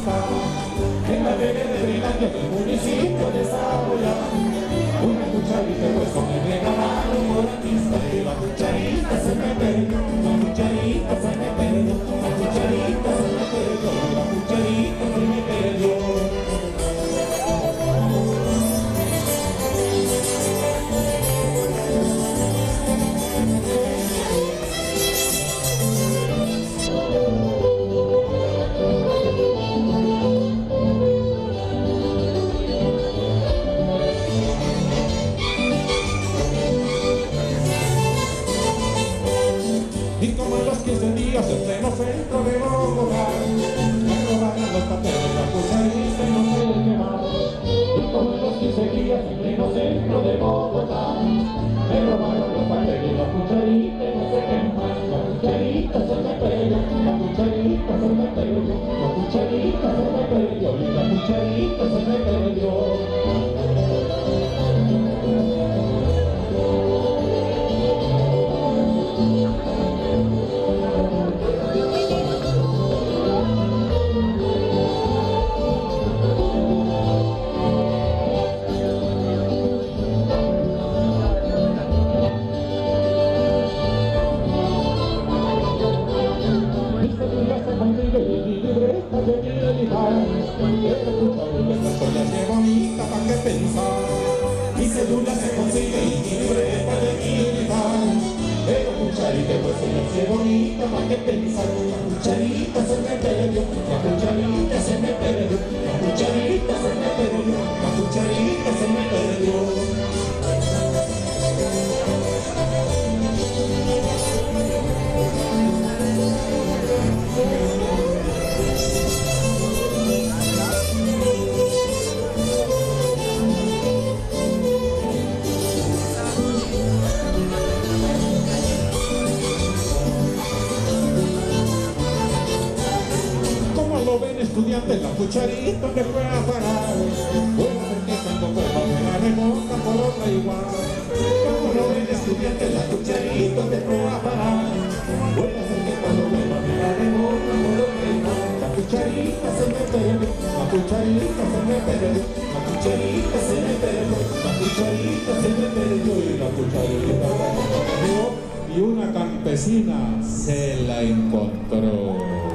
pensar en la feria de Finlandia del municipio de Saboya. Una cucharita pues me regalaron por artista y la cucharita se me perdió, la cucharita se me perdió, la cucharita se me perdió, la cucharita se me perdió. Y como en los 15 días en pleno centro de Bogotá me robaron los papeles, la cucharita y no sé qué más. Y como en los 15 días en pleno centro de Bogotá me robaron los papeles, la cucharita y no sé qué más. La cucharita se me perdió, la cucharita se me perdió, la cucharita se me perdió y la cucharita se me perdió. Mi cédula se consigue y mi libreta de militar. Pero cucharita pues se bonita pa' que pensar. La cucharita se me perdió, la cucharita se me perdió, la cucharita se me perdió, la cucharita se me perdió. Estudiante, la cucharita me fue a parar. Puede ser que cuando vuelva me la remonta por otra igual. Como lo ven estudiante, la cucharita me fue a parar. Puede ser que cuando vuelva me la remonta por otra igual. La cucharita se me perdió, la cucharita se me perdió, la cucharita se me perdió, la cucharita se me perdió y la cucharita se me perdió. Y una campesina se la encontró.